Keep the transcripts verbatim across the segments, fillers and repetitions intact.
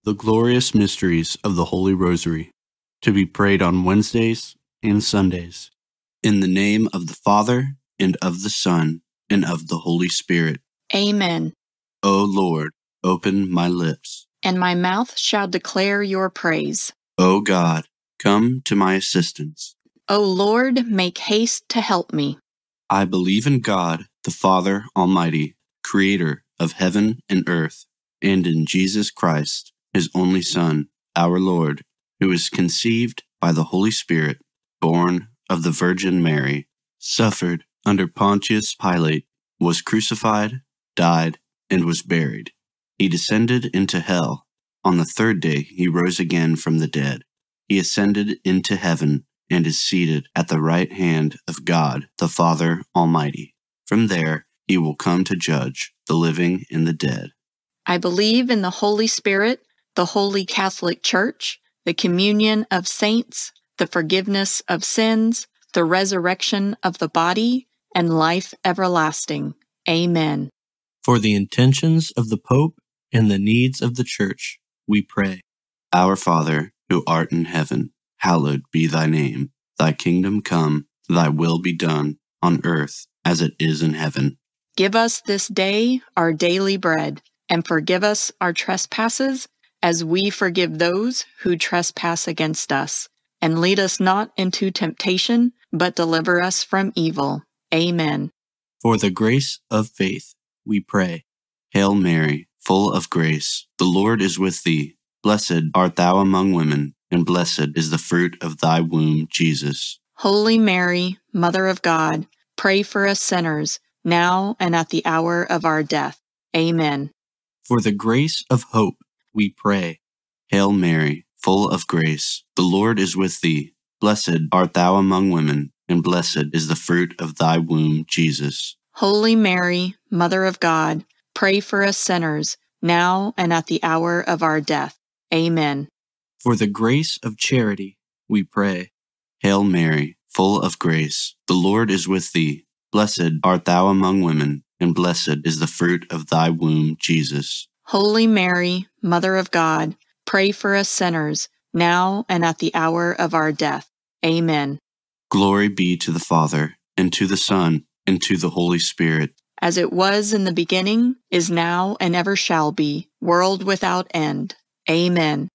The glorious mysteries of the Holy Rosary, to be prayed on Wednesdays and Sundays. In the name of the Father, and of the Son, and of the Holy Spirit. Amen. O Lord, open my lips, And my mouth shall declare your praise. O God, come to my assistance. O Lord, make haste to help me. I believe in God, the Father Almighty, creator of heaven and earth, and in Jesus Christ, his only Son, our Lord, who is conceived by the Holy Spirit, born of the Virgin Mary, suffered under Pontius Pilate, was crucified, died, and was buried. He descended into hell. On the third day he rose again from the dead. He ascended into heaven and is seated at the right hand of God, the Father Almighty. From there he will come to judge the living and the dead. I believe in the Holy Spirit, the Holy Catholic Church, the communion of saints, the forgiveness of sins, the resurrection of the body, and life everlasting. Amen. For the intentions of the Pope and the needs of the Church, we pray. Our Father, who art in heaven, hallowed be thy name. Thy kingdom come, thy will be done, on earth as it is in heaven. Give us this day our daily bread, and forgive us our trespasses, as we forgive those who trespass against us. And lead us not into temptation, but deliver us from evil. Amen. For the grace of faith, we pray. Hail Mary, full of grace, the Lord is with thee. Blessed art thou among women, and blessed is the fruit of thy womb, Jesus. Holy Mary, Mother of God, pray for us sinners, now and at the hour of our death. Amen. For the grace of hope, we pray. Hail Mary, full of grace, the Lord is with thee. Blessed art thou among women, and blessed is the fruit of thy womb, Jesus. Holy Mary, Mother of God, pray for us sinners, now and at the hour of our death. Amen. For the grace of charity, we pray. Hail Mary, full of grace, the Lord is with thee. Blessed art thou among women, and blessed is the fruit of thy womb, Jesus. Holy Mary, Mother of God, pray for us sinners, now and at the hour of our death. Amen. Glory be to the Father, and to the Son, and to the Holy Spirit. As it was in the beginning, is now, and ever shall be, world without end. Amen.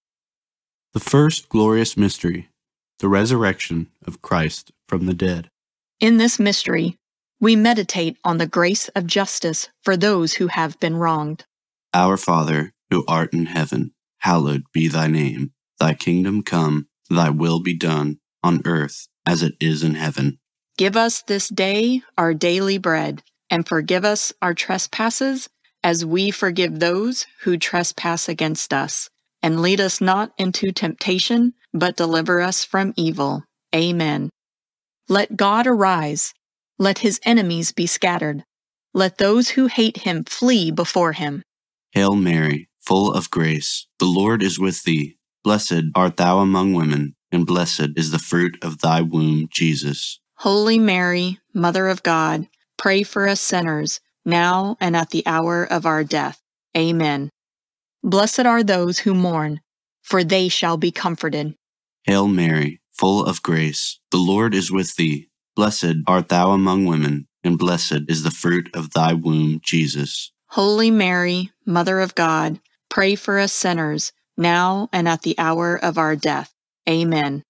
The first glorious mystery, the resurrection of Christ from the dead. In this mystery, we meditate on the grace of justice for those who have been wronged. Our Father, who art in heaven, hallowed be thy name. Thy kingdom come, thy will be done, on earth as it is in heaven. Give us this day our daily bread, and forgive us our trespasses, as we forgive those who trespass against us. And lead us not into temptation, but deliver us from evil. Amen. Let God arise. Let his enemies be scattered. Let those who hate him flee before him. Hail Mary, full of grace, the Lord is with thee. Blessed art thou among women, and blessed is the fruit of thy womb, Jesus. Holy Mary, Mother of God, pray for us sinners, now and at the hour of our death. Amen. Blessed are those who mourn, for they shall be comforted. Hail Mary, full of grace, the Lord is with thee. Blessed art thou among women, and blessed is the fruit of thy womb, Jesus. Holy Mary, Mother of God, pray for us sinners, now and at the hour of our death. Amen.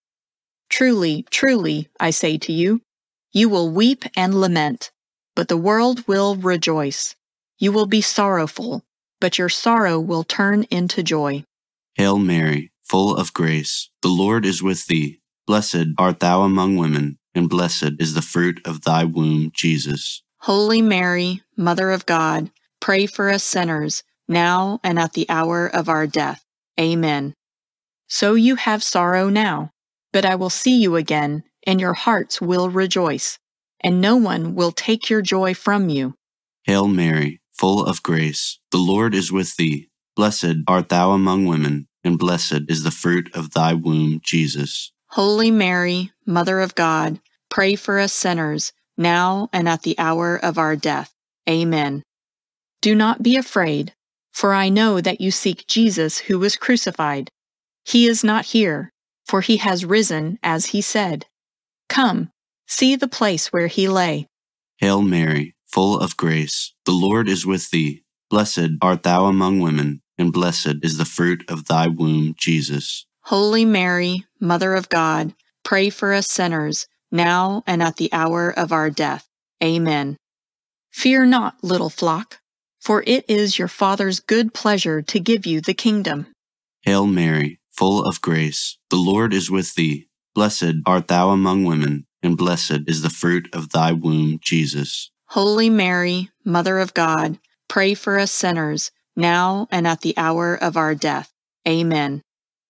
Truly, truly, I say to you, you will weep and lament, but the world will rejoice. You will be sorrowful, but your sorrow will turn into joy. Hail Mary, full of grace, the Lord is with thee. Blessed art thou among women, and blessed is the fruit of thy womb, Jesus. Holy Mary, Mother of God, pray for us sinners, now and at the hour of our death. Amen. So you have sorrow now, but I will see you again, and your hearts will rejoice, and no one will take your joy from you. Hail Mary, full of grace, the Lord is with thee. Blessed art thou among women, and blessed is the fruit of thy womb, Jesus. Holy Mary, Mother of God, pray for us sinners, now and at the hour of our death. Amen. Do not be afraid, For I know that you seek Jesus who was crucified. He is not here, for he has risen as he said. Come, see the place where he lay. Hail Mary, full of grace, the Lord is with thee. Blessed art thou among women, and blessed is the fruit of thy womb, Jesus. Holy Mary, Mother of God, pray for us sinners, now and at the hour of our death. Amen. Fear not, little flock, for it is your Father's good pleasure to give you the kingdom. Hail Mary, full of grace, the Lord is with thee. Blessed art thou among women, and blessed is the fruit of thy womb, Jesus. Holy Mary, Mother of God, pray for us sinners, now and at the hour of our death. Amen.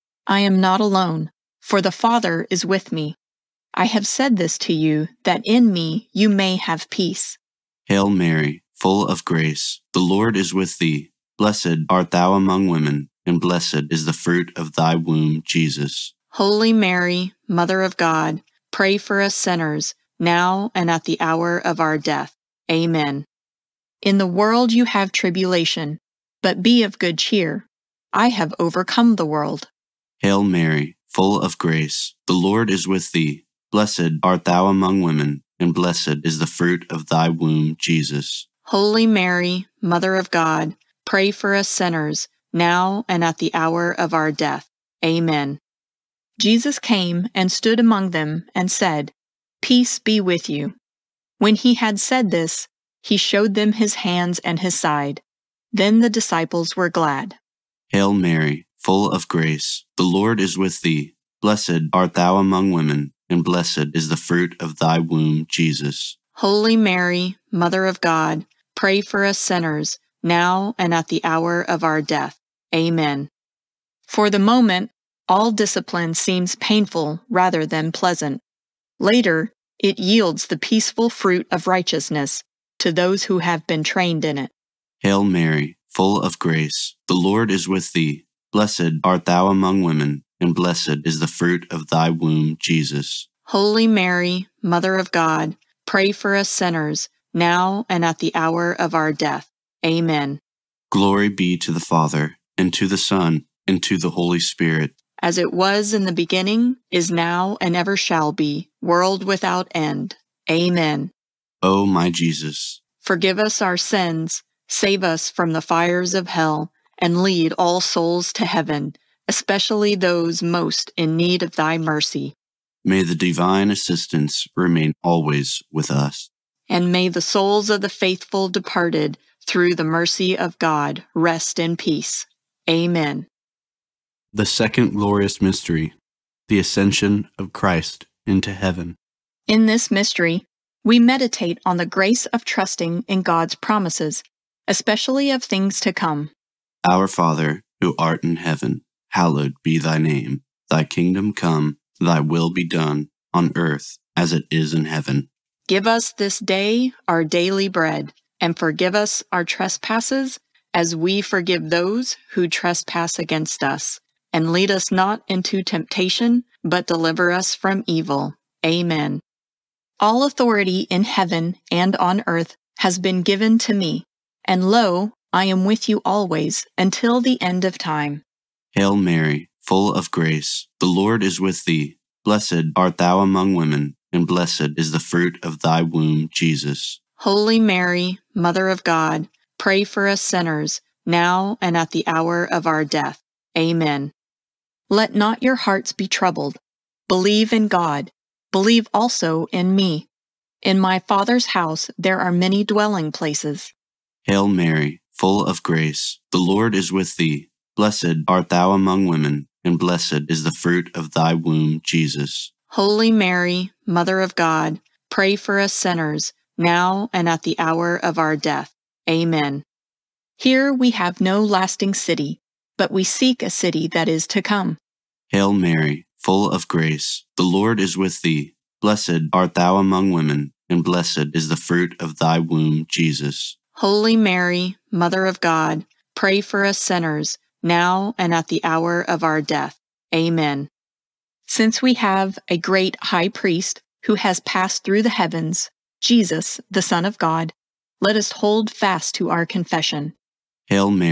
I am not alone, for the Father is with me. I have said this to you, that in me you may have peace. Hail Mary, full of grace, the Lord is with thee. Blessed art thou among women, and blessed is the fruit of thy womb, Jesus. Holy Mary, Mother of God, pray for us sinners, now and at the hour of our death. Amen. In the world you have tribulation, but be of good cheer. I have overcome the world. Hail Mary, full of grace, the Lord is with thee. Blessed art thou among women, and blessed is the fruit of thy womb, Jesus. Holy Mary, Mother of God, pray for us sinners, now and at the hour of our death. Amen. Jesus came and stood among them and said, Peace be with you. When he had said this, he showed them his hands and his side. Then the disciples were glad. Hail Mary, full of grace, the Lord is with thee. Blessed art thou among women, and blessed is the fruit of thy womb, Jesus. Holy Mary, Mother of God, pray for us sinners, now and at the hour of our death. Amen. For the moment, all discipline seems painful rather than pleasant. Later, it yields the peaceful fruit of righteousness to those who have been trained in it. Hail Mary, full of grace, the Lord is with thee. Blessed art thou among women, and blessed is the fruit of thy womb, Jesus. Holy Mary, Mother of God, pray for us sinners, now and at the hour of our death. Amen. Glory be to the Father, and to the Son, and to the Holy Spirit. As it was in the beginning, is now, and ever shall be, world without end. Amen. O my Jesus, forgive us our sins, save us from the fires of hell, and lead all souls to heaven, especially those most in need of thy mercy. May the divine assistance remain always with us. And may the souls of the faithful departed, through the mercy of God, rest in peace. Amen. The second glorious mystery, the Ascension of Christ into heaven. In this mystery, we meditate on the grace of trusting in God's promises, especially of things to come. Our Father, who art in heaven, hallowed be thy name. Thy kingdom come, thy will be done, on earth as it is in heaven. Give us this day our daily bread, and forgive us our trespasses, as we forgive those who trespass against us. And lead us not into temptation, but deliver us from evil. Amen. All authority in heaven and on earth has been given to me, and lo, I am with you always until the end of time. Hail Mary, full of grace, the Lord is with thee. Blessed art thou among women, and blessed is the fruit of thy womb, Jesus. Holy Mary, Mother of God, pray for us sinners, now and at the hour of our death. Amen. Let not your hearts be troubled. Believe in God. Believe also in me. In my Father's house there are many dwelling places. Hail Mary, full of grace, the Lord is with thee. Blessed art thou among women, and blessed is the fruit of thy womb, Jesus. Holy Mary, Mother of God, pray for us sinners, now and at the hour of our death. Amen. Here we have no lasting city, but we seek a city that is to come. Hail Mary, full of grace, the Lord is with thee. Blessed art thou among women, and blessed is the fruit of thy womb, Jesus. Holy Mary, Mother of God, pray for us sinners, now and at the hour of our death. Amen. Since we have a great high priest who has passed through the heavens, Jesus, the Son of God, let us hold fast to our confession. Hail Mary,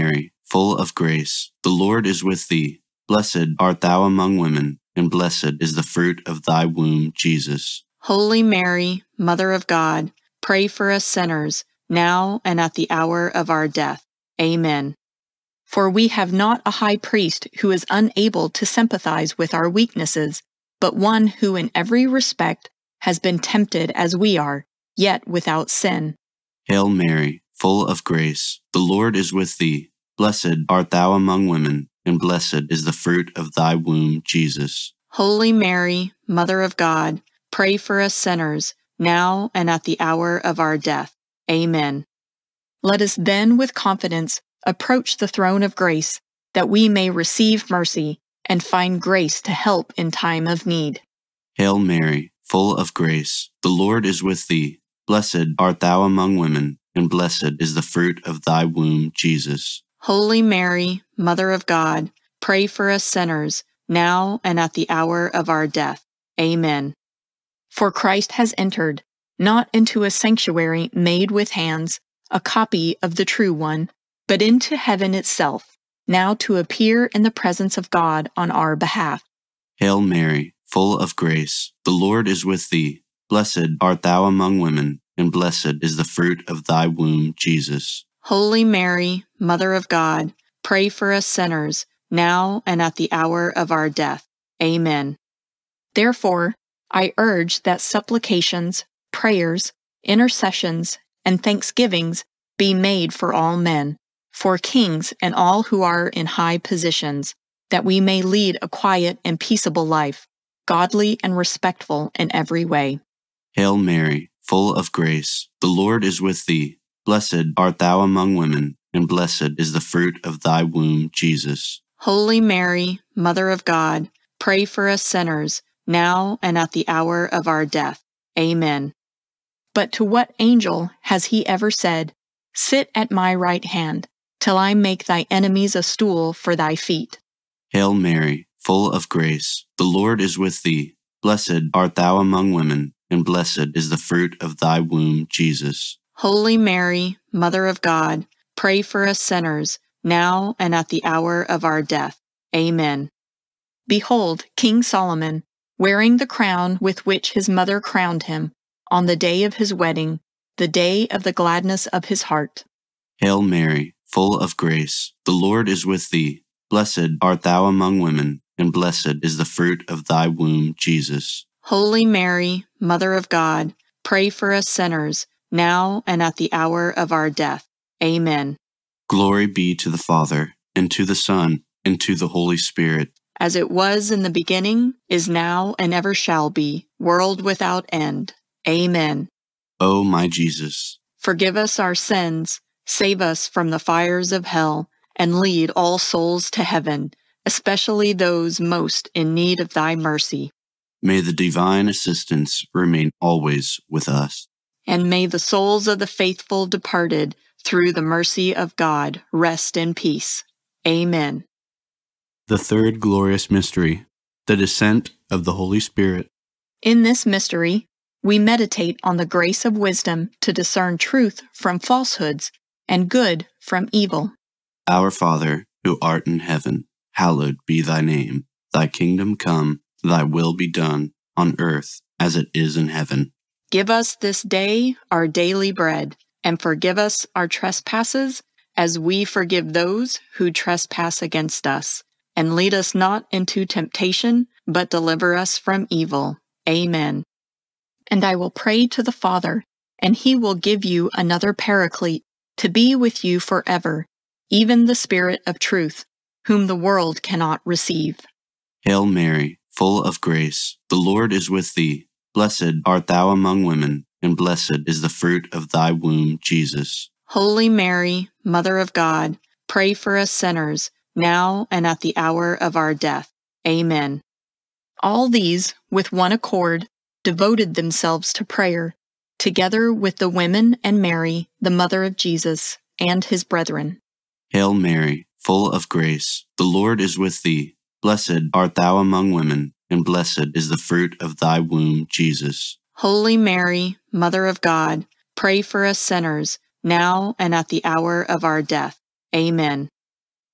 full of grace, the Lord is with thee. Blessed art thou among women, and blessed is the fruit of thy womb, Jesus. Holy Mary, Mother of God, pray for us sinners, now and at the hour of our death. Amen. For we have not a high priest who is unable to sympathize with our weaknesses, but one who in every respect has been tempted as we are, yet without sin. Hail Mary, full of grace, the Lord is with thee. Blessed art thou among women, and blessed is the fruit of thy womb, Jesus. Holy Mary, Mother of God, pray for us sinners, now and at the hour of our death. Amen. Let us then with confidence approach the throne of grace, that we may receive mercy and find grace to help in time of need. Hail Mary, full of grace, the Lord is with thee. Blessed art thou among women, and blessed is the fruit of thy womb, Jesus. Holy Mary, Mother of God, pray for us sinners, now and at the hour of our death. Amen. For Christ has entered, not into a sanctuary made with hands, a copy of the true one, but into heaven itself, now to appear in the presence of God on our behalf. Hail Mary, full of grace, the Lord is with thee. Blessed art thou among women, and blessed is the fruit of thy womb, Jesus. Holy Mary, Mother of God, pray for us sinners, now and at the hour of our death. Amen. Therefore, I urge that supplications, prayers, intercessions, and thanksgivings be made for all men, for kings and all who are in high positions, that we may lead a quiet and peaceable life, godly and respectful in every way. Hail Mary, full of grace, the Lord is with thee. Blessed art thou among women, and blessed is the fruit of thy womb, Jesus. Holy Mary, Mother of God, pray for us sinners, now and at the hour of our death. Amen. But to what angel has he ever said, "Sit at my right hand, till I make thy enemies a stool for thy feet"? Hail Mary, full of grace, the Lord is with thee. Blessed art thou among women, and blessed is the fruit of thy womb, Jesus. Holy Mary, Mother of God, pray for us sinners, now and at the hour of our death. Amen. Behold, King Solomon, wearing the crown with which his mother crowned him, on the day of his wedding, the day of the gladness of his heart. Hail Mary, full of grace, the Lord is with thee. Blessed art thou among women, and blessed is the fruit of thy womb, Jesus. Holy Mary, Mother of God, pray for us sinners, now and at the hour of our death. Amen. Glory be to the Father, and to the Son, and to the Holy Spirit. As it was in the beginning, is now, and ever shall be, world without end. Amen. O my Jesus, forgive us our sins, save us from the fires of hell, and lead all souls to heaven, especially those most in need of thy mercy. may the divine assistance remain always with us. And may the souls of the faithful departed, through the mercy of God, rest in peace. Amen. The third glorious mystery, the descent of the Holy Spirit. In this mystery, we meditate on the grace of wisdom to discern truth from falsehoods and good from evil. Our Father, who art in heaven, hallowed be thy name. Thy kingdom come, thy will be done, on earth as it is in heaven. Give us this day our daily bread, and forgive us our trespasses, as we forgive those who trespass against us. And lead us not into temptation, but deliver us from evil. Amen. And I will pray to the Father, and he will give you another Paraclete, to be with you forever, even the Spirit of truth, whom the world cannot receive. Hail Mary, full of grace, the Lord is with thee. Blessed art thou among women, and blessed is the fruit of thy womb, Jesus. Holy Mary, Mother of God, pray for us sinners, now and at the hour of our death. Amen. All these, with one accord, devoted themselves to prayer, together with the women and Mary, the mother of Jesus, and his brethren. Hail Mary, full of grace, the Lord is with thee. Blessed art thou among women, and blessed is the fruit of thy womb, Jesus. Holy Mary, Mother of God, pray for us sinners, now and at the hour of our death. Amen.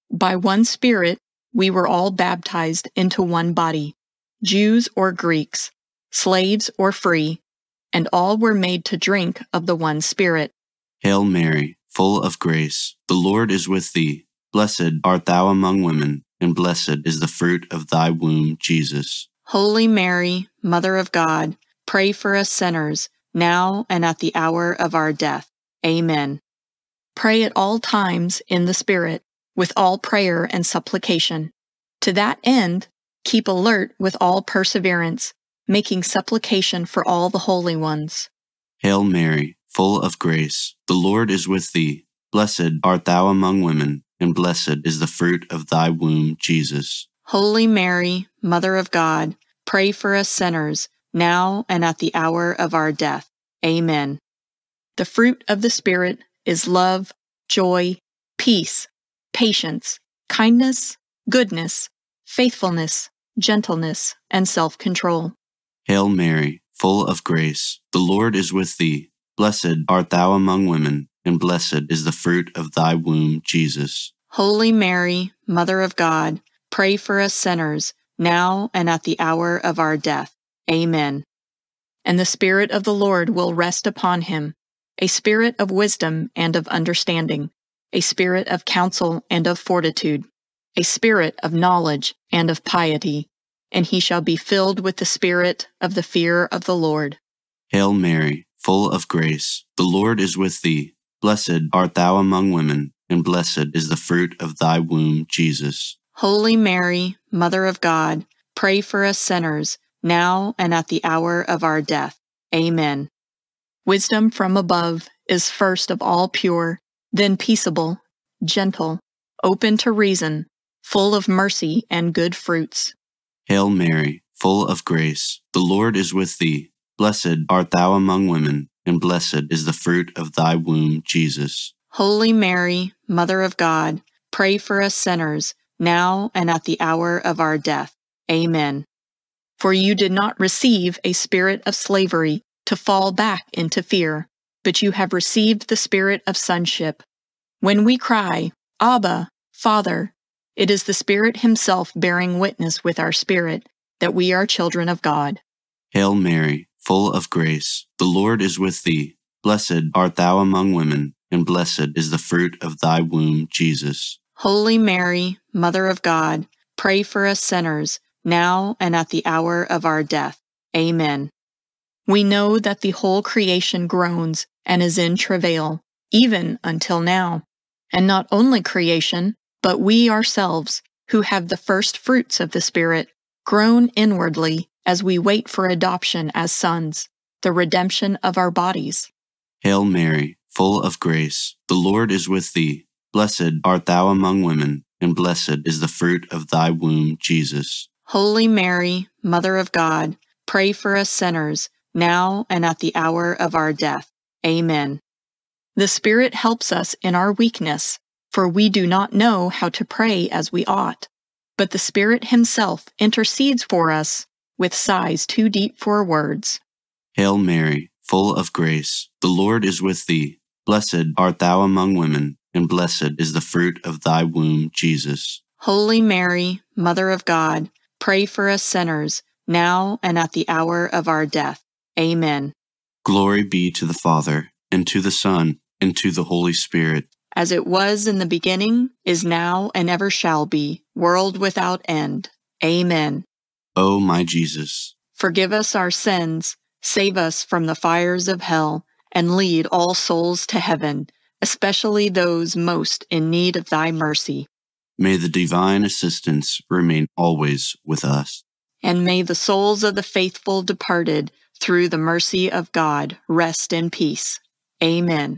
By one Spirit, we were all baptized into one body, Jews or Greeks, slaves or free, and all were made to drink of the one Spirit. Hail Mary, full of grace, the Lord is with thee. Blessed art thou among women, and blessed is the fruit of thy womb, Jesus. Holy Mary, Mother of God, pray for us sinners, now and at the hour of our death. Amen. Pray at all times in the Spirit, with all prayer and supplication. To that end, keep alert with all perseverance, making supplication for all the holy ones. Hail Mary, full of grace, the Lord is with thee. Blessed art thou among women, and blessed is the fruit of thy womb, Jesus. Holy Mary, Mother of God, pray for us sinners, now and at the hour of our death. Amen. The fruit of the Spirit is love, joy, peace, patience, kindness, goodness, faithfulness, gentleness, and self-control. Hail Mary, full of grace, the Lord is with thee. Blessed art thou among women, and blessed is the fruit of thy womb, Jesus. Holy Mary, Mother of God, pray for us sinners, now and at the hour of our death. Amen. And the Spirit of the Lord will rest upon him, a spirit of wisdom and of understanding, a spirit of counsel and of fortitude, a spirit of knowledge and of piety, and he shall be filled with the spirit of the fear of the Lord. Hail Mary, full of grace, the Lord is with thee. Blessed art thou among women, and blessed is the fruit of thy womb, Jesus. Holy Mary, Mother of God, pray for us sinners, now and at the hour of our death. Amen. Wisdom from above is first of all pure, then peaceable, gentle, open to reason, full of mercy and good fruits. Hail Mary, full of grace, the Lord is with thee. Blessed art thou among women, and blessed is the fruit of thy womb, Jesus. Holy Mary, Mother of God, pray for us sinners, now and at the hour of our death. Amen. For you did not receive a spirit of slavery to fall back into fear, but you have received the spirit of sonship. When we cry, Abba, Father, it is the Spirit himself bearing witness with our spirit that we are children of God. Hail Mary, full of grace, the Lord is with thee. Blessed art thou among women, and blessed is the fruit of thy womb, Jesus. Holy Mary, Mother of God, pray for us sinners, now and at the hour of our death. Amen. We know that the whole creation groans and is in travail, even until now. And not only creation, but we ourselves, who have the first fruits of the Spirit, groan inwardly as we wait for adoption as sons, the redemption of our bodies. Hail Mary, full of grace, the Lord is with thee. Blessed art thou among women, and blessed is the fruit of thy womb, Jesus. Holy Mary, Mother of God, pray for us sinners, now and at the hour of our death. Amen. The Spirit helps us in our weakness, for we do not know how to pray as we ought. But the Spirit himself intercedes for us with sighs too deep for words. Hail Mary, full of grace, the Lord is with thee. Blessed art thou among women, and blessed is the fruit of thy womb, Jesus. Holy Mary, Mother of God, pray for us sinners, now and at the hour of our death. Amen. Glory be to the Father, and to the Son, and to the Holy Spirit. As it was in the beginning, is now, and ever shall be, world without end. Amen. O my Jesus, forgive us our sins, save us from the fires of hell, and lead all souls to heaven, especially those most in need of thy mercy. May the divine assistance remain always with us. And may the souls of the faithful departed, through the mercy of God, rest in peace. Amen.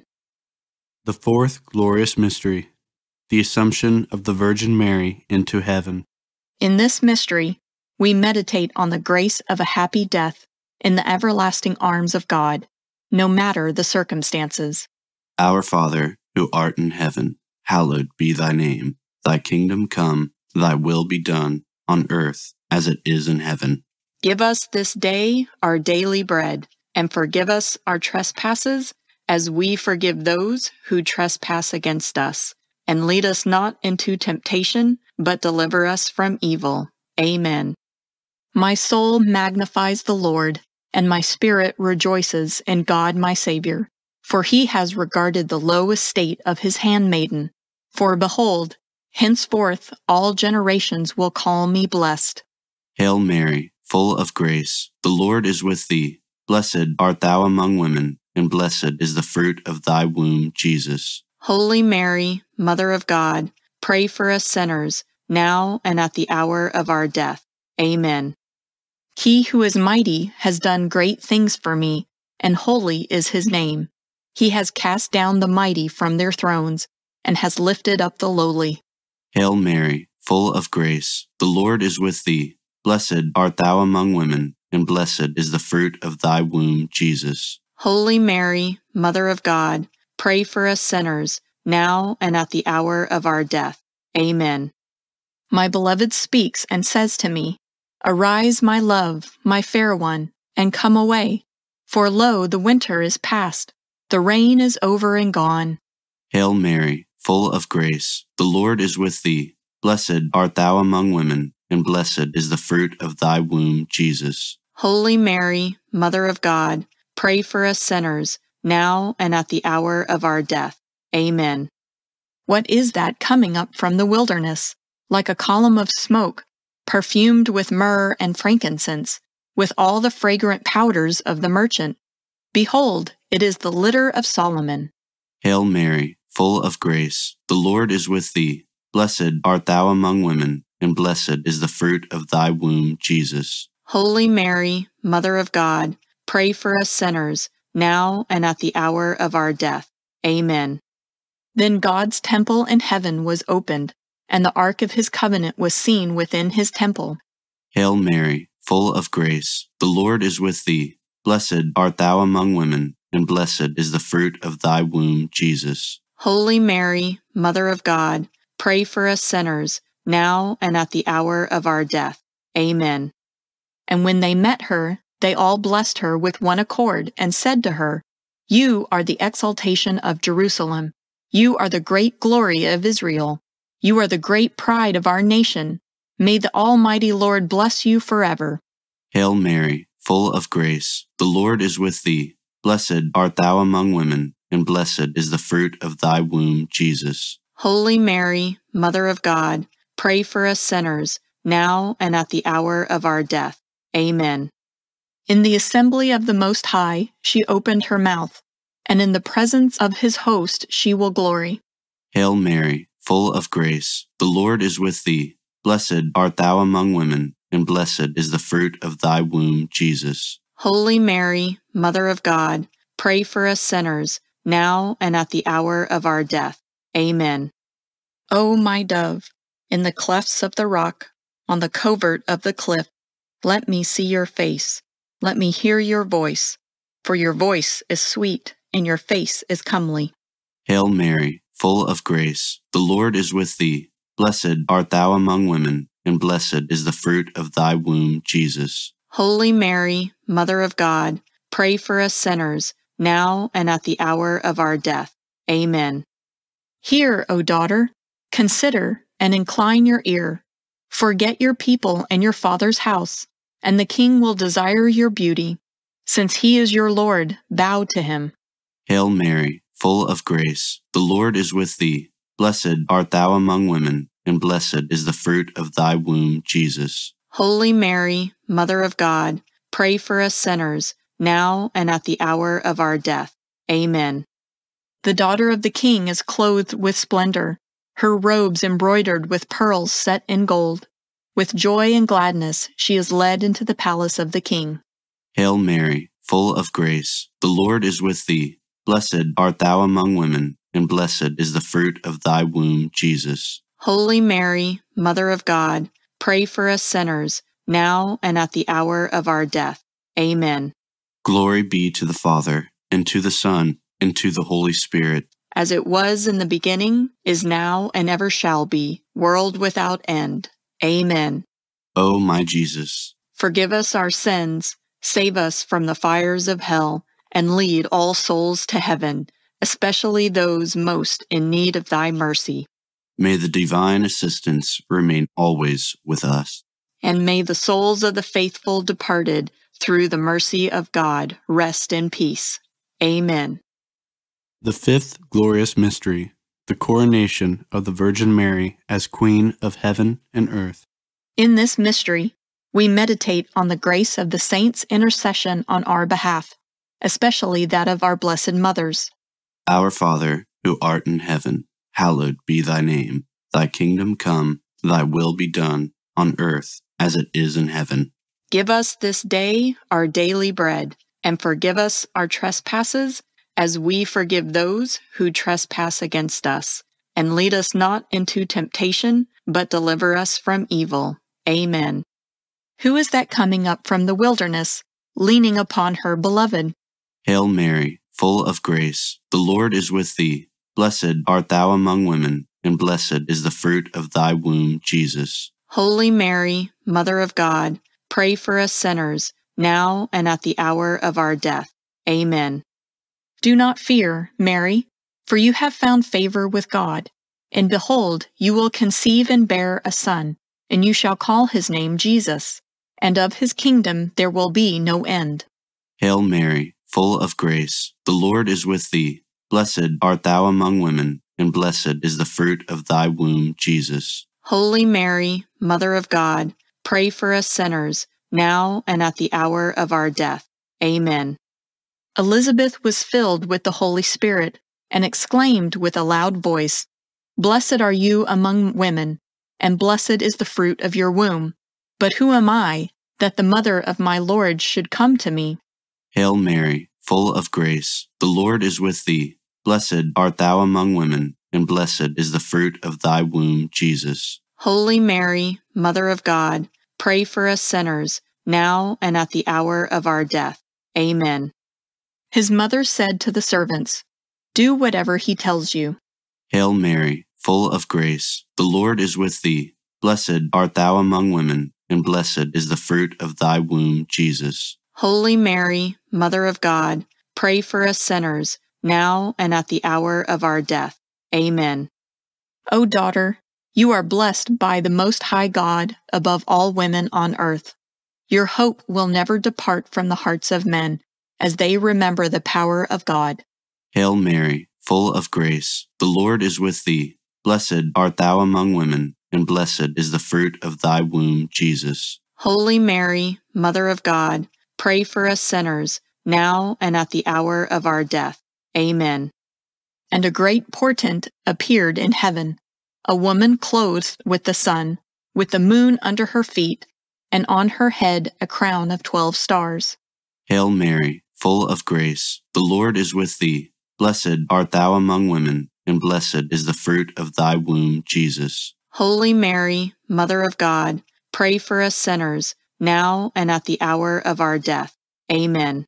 The fourth glorious mystery, the Assumption of the Virgin Mary into heaven. In this mystery, we meditate on the grace of a happy death in the everlasting arms of God, no matter the circumstances. Our Father, who art in heaven, hallowed be thy name. Thy kingdom come, thy will be done, on earth as it is in heaven. Give us this day our daily bread, and forgive us our trespasses, as we forgive those who trespass against us. and lead us not into temptation, but deliver us from evil. Amen. My soul magnifies the Lord, and my spirit rejoices in God my Savior, for he has regarded the low estate of his handmaiden. For behold, henceforth all generations will call me blessed. Hail Mary, full of grace, the Lord is with thee. Blessed art thou among women, and blessed is the fruit of thy womb, Jesus. Holy Mary, Mother of God, pray for us sinners, now and at the hour of our death. Amen. He who is mighty has done great things for me, and holy is his name. He has cast down the mighty from their thrones, and has lifted up the lowly. Hail Mary, full of grace, the Lord is with thee. Blessed art thou among women, and blessed is the fruit of thy womb, Jesus. Holy Mary, Mother of God, pray for us sinners, now and at the hour of our death. Amen. My beloved speaks and says to me, Arise, my love, my fair one, and come away. For lo, the winter is past, the rain is over and gone. Hail Mary, full of grace, the Lord is with thee. Blessed art thou among women, and blessed is the fruit of thy womb, Jesus. Holy Mary, Mother of God, pray for us sinners, now and at the hour of our death. Amen. What is that coming up from the wilderness, like a column of smoke, perfumed with myrrh and frankincense, with all the fragrant powders of the merchant? Behold, it is the litter of Solomon. Hail Mary, full of grace, the Lord is with thee. Blessed art thou among women, and blessed is the fruit of thy womb, Jesus. Holy Mary, Mother of God, pray for us sinners, now and at the hour of our death. Amen. Then God's temple in heaven was opened, and the ark of his covenant was seen within his temple. Hail Mary, full of grace, the Lord is with thee. Blessed art thou among women, and blessed is the fruit of thy womb, Jesus. Holy Mary, Mother of God, pray for us sinners, now and at the hour of our death. Amen. And when they met her, they all blessed her with one accord, and said to her, You are the exaltation of Jerusalem. You are the great glory of Israel. You are the great pride of our nation. May the Almighty Lord bless you forever. Hail Mary, full of grace, the Lord is with thee. Blessed art thou among women, and blessed is the fruit of thy womb, Jesus. Holy Mary, Mother of God, pray for us sinners, now and at the hour of our death. Amen. In the assembly of the Most High she opened her mouth, and in the presence of his host she will glory. Hail Mary, full of grace, the Lord is with thee. Blessed art thou among women, and blessed is the fruit of thy womb, Jesus. Holy Mary, Mother of God, pray for us sinners, now and at the hour of our death. Amen. O my dove, in the clefts of the rock, on the covert of the cliff, let me see your face, let me hear your voice, for your voice is sweet, and your face is comely. Hail Mary, full of grace, the Lord is with thee. Blessed art thou among women, and blessed is the fruit of thy womb, Jesus. Holy Mary, Mother of God, pray for us sinners, now and at the hour of our death. Amen. Hear, O daughter, consider, and incline your ear. Forget your people and your father's house, and the king will desire your beauty. Since he is your Lord, bow to him. Hail Mary, full of grace, the Lord is with thee. Blessed art thou among women, and blessed is the fruit of thy womb, Jesus. Holy Mary, Mother of God, pray for us sinners, now and at the hour of our death. Amen. The daughter of the king is clothed with splendor, her robes embroidered with pearls set in gold. With joy and gladness she is led into the palace of the king. Hail Mary, full of grace, the Lord is with thee. Blessed art thou among women, and blessed is the fruit of thy womb, Jesus. Holy Mary, Mother of God, pray for us sinners, now and at the hour of our death. Amen. Glory be to the Father, and to the Son, and to the Holy Spirit. As it was in the beginning, is now, and ever shall be, world without end. Amen. O my Jesus, forgive us our sins, save us from the fires of hell, and lead all souls to heaven, especially those most in need of thy mercy. May the divine assistance remain always with us. And may the souls of the faithful departed, through the mercy of God, rest in peace. Amen. The fifth glorious mystery, the coronation of the Virgin Mary as Queen of heaven and earth. In this mystery, we meditate on the grace of the saints' intercession on our behalf, especially that of our blessed mothers. Our Father, who art in heaven, hallowed be thy name. Thy kingdom come, thy will be done, on earth as it is in heaven. Give us this day our daily bread, and forgive us our trespasses, as we forgive those who trespass against us. And lead us not into temptation, but deliver us from evil. Amen. Who is that coming up from the wilderness, leaning upon her beloved? Hail Mary, full of grace, the Lord is with thee. Blessed art thou among women, and blessed is the fruit of thy womb, Jesus. Holy Mary, Mother of God, pray for us sinners, now and at the hour of our death. Amen. Do not fear, Mary, for you have found favor with God. And behold, you will conceive and bear a son, and you shall call his name Jesus. And of his kingdom there will be no end. Hail Mary, full of grace, the Lord is with thee. Blessed art thou among women, and blessed is the fruit of thy womb, Jesus. Holy Mary, Mother of God, pray for us sinners, now and at the hour of our death. Amen. Elizabeth was filled with the Holy Spirit, and exclaimed with a loud voice, Blessed are you among women, and blessed is the fruit of your womb. But who am I, that the mother of my Lord should come to me? Hail Mary, full of grace, the Lord is with thee. Blessed art thou among women, and blessed is the fruit of thy womb, Jesus. Holy Mary, Mother of God, pray for us sinners, now and at the hour of our death. Amen. His mother said to the servants, Do whatever he tells you. Hail Mary, full of grace, the Lord is with thee. Blessed art thou among women, and blessed is the fruit of thy womb, Jesus. Holy Mary, Mother of God, pray for us sinners, now and at the hour of our death. Amen. O daughter, you are blessed by the Most High God above all women on earth. Your hope will never depart from the hearts of men, as they remember the power of God. Hail Mary, full of grace, the Lord is with thee. Blessed art thou among women, and blessed is the fruit of thy womb, Jesus. Holy Mary, Mother of God, pray for us sinners, now and at the hour of our death. Amen. And a great portent appeared in heaven, a woman clothed with the sun, with the moon under her feet, and on her head a crown of twelve stars. Hail Mary, full of grace, the Lord is with thee. Blessed art thou among women, and blessed is the fruit of thy womb, Jesus. Holy Mary, Mother of God, pray for us sinners, now and at the hour of our death. Amen.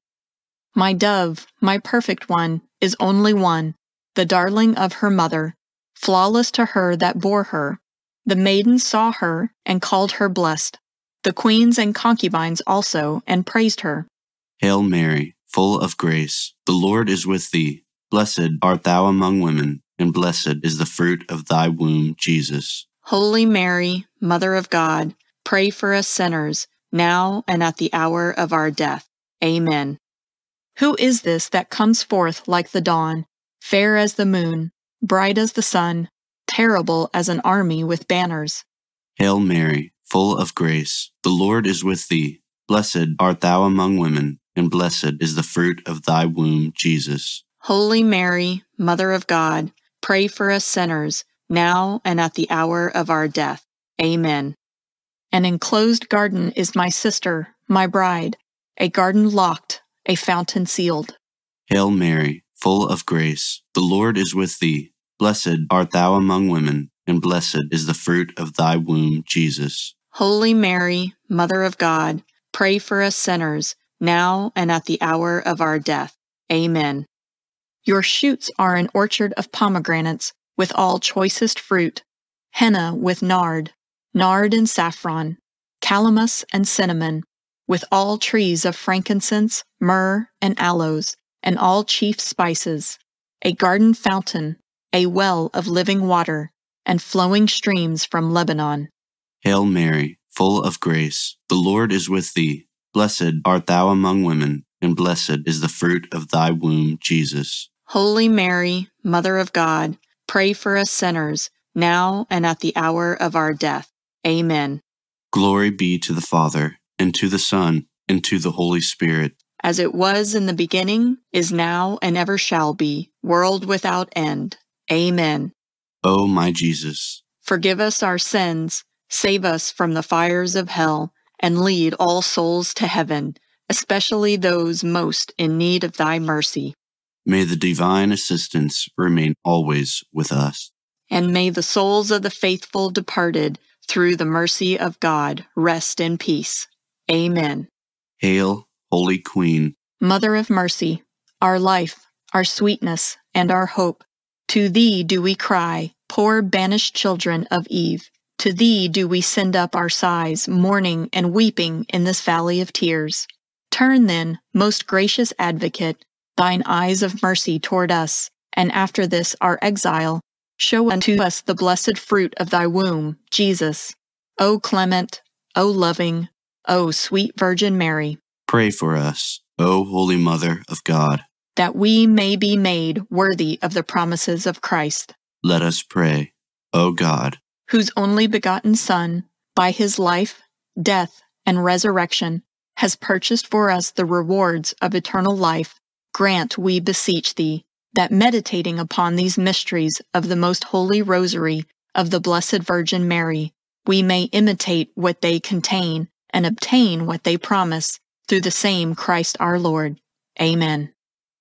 My dove, my perfect one, is only one, the darling of her mother, flawless to her that bore her. The maidens saw her, and called her blessed, the queens and concubines also, and praised her. Hail Mary, full of grace, the Lord is with thee. Blessed art thou among women, and blessed is the fruit of thy womb, Jesus. Holy Mary, Mother of God, pray for us sinners, now and at the hour of our death. Amen. Who is this that comes forth like the dawn, fair as the moon, bright as the sun, terrible as an army with banners? Hail Mary, full of grace, the Lord is with thee. Blessed art thou among women, and blessed is the fruit of thy womb, Jesus. Holy Mary, Mother of God, pray for us sinners, now and at the hour of our death. Amen. An enclosed garden is my sister, my bride, a garden locked, a fountain sealed. Hail Mary, full of grace, the Lord is with thee. Blessed art thou among women, and blessed is the fruit of thy womb, Jesus. Holy Mary, Mother of God, pray for us sinners, now and at the hour of our death. Amen. Your shoots are an orchard of pomegranates, with all choicest fruit, henna with nard, nard and saffron, calamus and cinnamon, with all trees of frankincense, myrrh, and aloes, and all chief spices, a garden fountain, a well of living water, and flowing streams from Lebanon. Hail Mary, full of grace, the Lord is with thee. Blessed art thou among women, and blessed is the fruit of thy womb, Jesus. Holy Mary, Mother of God, pray for us sinners, now and at the hour of our death. Amen. Glory be to the Father, and to the Son, and to the Holy Spirit. As it was in the beginning, is now, and ever shall be, world without end. Amen. O my Jesus, forgive us our sins, save us from the fires of hell, and lead all souls to heaven, especially those most in need of thy mercy. may the divine assistance remain always with us. And may the souls of the faithful departed, through the mercy of God, rest in peace. Amen. Hail, Holy Queen, Mother of mercy, our life, our sweetness, and our hope, to thee do we cry, poor banished children of Eve. To thee do we send up our sighs, mourning and weeping in this valley of tears. Turn then, most gracious Advocate, thine eyes of mercy toward us, and after this our exile, show unto us the blessed fruit of thy womb, Jesus. O clement, O loving, O sweet Virgin Mary, pray for us, O Holy Mother of God. that we may be made worthy of the promises of Christ, Let us pray, O God, whose only begotten Son, by his life, death, and resurrection, has purchased for us the rewards of eternal life. Grant, we beseech thee, that meditating upon these mysteries of the most holy Rosary of the Blessed Virgin Mary, we may imitate what they contain and obtain what they promise, through the same Christ our Lord. Amen.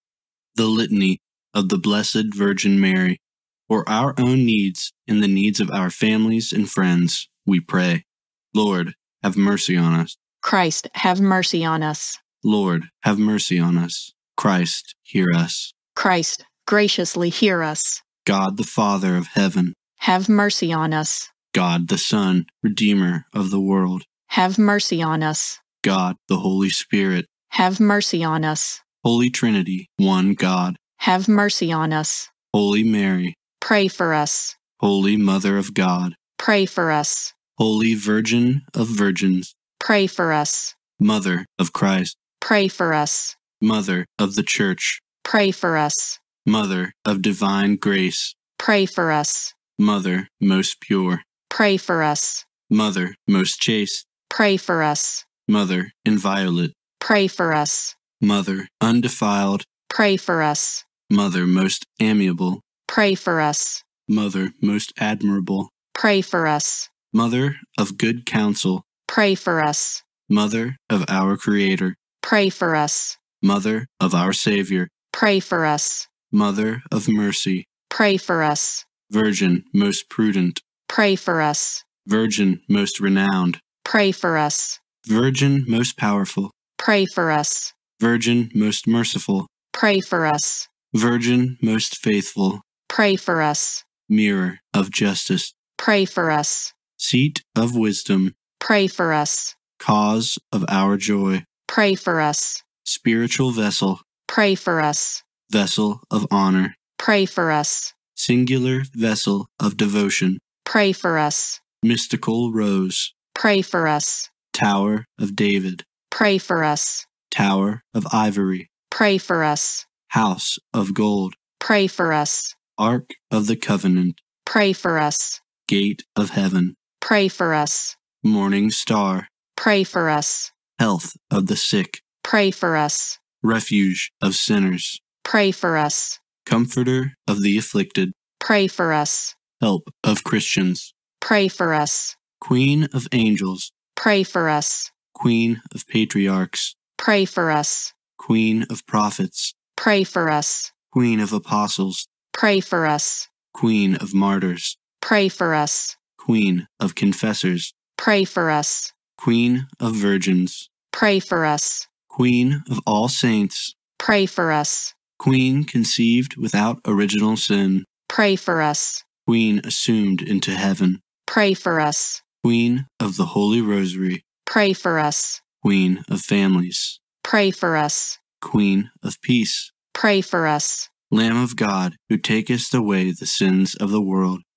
the Litany of the Blessed Virgin Mary. For our own needs and the needs of our families and friends, we pray. Lord, have mercy on us. Christ, have mercy on us. Lord, have mercy on us. Christ, hear us. Christ, graciously hear us. God the Father of heaven, Have mercy on us. God the Son, Redeemer of the world, Have mercy on us. God the Holy Spirit, Have mercy on us. Holy Trinity, one God, Have mercy on us. Holy Mary, Pray for us. Holy Mother of God, Pray for us. Holy Virgin of Virgins, Pray for us. Mother of Christ, Pray for us. Mother of the Church, Pray for us. Mother of divine grace, Pray for us. Mother most pure, Pray for us. Mother most chaste, Pray for us. Mother inviolate, Pray for us. Mother undefiled, Pray for us. Mother most amiable, Pray for us. Mother most admirable, Pray for us. Mother of good counsel, Pray for us. Mother of our Creator, Pray for us. Mother of our Savior, Pray for us. Mother of mercy, Pray for us. Virgin most prudent, Pray for us. Virgin most renowned, Pray for us. Virgin most powerful, Pray for us. Virgin most merciful, Pray for us. Virgin most faithful, Pray for us. Mirror of justice, Pray for us. Seat of wisdom, Pray for us. Cause of our joy, Pray for us. Spiritual vessel, Pray for us. Vessel of honor, Pray for us. Singular vessel of devotion, Pray for us. Mystical rose, Pray for us. Tower of David, Pray for us. Tower of ivory, Pray for us. House of gold, Pray for us. Ark of the covenant, Pray for us. Gate of heaven, Pray for us. Morning star, Pray for us. Health of the sick, Pray for us. Refuge of sinners, Pray for us. Comforter of the afflicted, Pray for us. Help of Christians, Pray for us. Queen of angels, Pray for us. Queen of patriarchs, Pray for us. Queen of prophets, Pray for us. Queen of apostles, Pray for us. Queen of martyrs, Pray for us. Queen of confessors, Pray for us. Queen of virgins, Pray for us. Queen of all saints, Pray for us. Queen conceived without original sin, Pray for us. Queen assumed into heaven, Pray for us. Queen of the Holy Rosary, Pray for us. Queen of families, Pray for us. Queen of peace, Pray for us. Lamb of God, who takest away the sins of the world,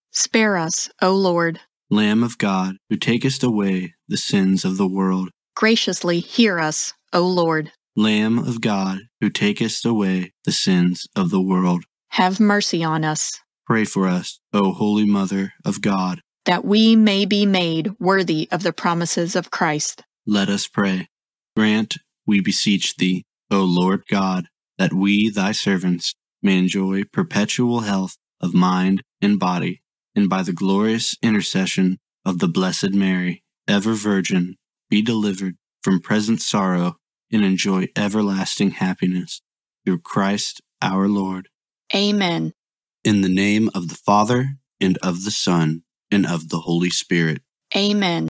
Spare us, O Lord. Lamb of God, who takest away the sins of the world. Graciously hear us, O Lord. Lamb of God, who takest away the sins of the world. Have mercy on us, Pray for us, O Holy Mother of God. that we may be made worthy of the promises of Christ. Let us pray. Grant, we beseech thee, O Lord God, that we, thy servants, may enjoy perpetual health of mind and body, and by the glorious intercession of the Blessed Mary, ever Virgin, be delivered from present sorrow and enjoy everlasting happiness. Through Christ our Lord. Amen. In the name of the Father, and of the Son, and of the Holy Spirit. Amen.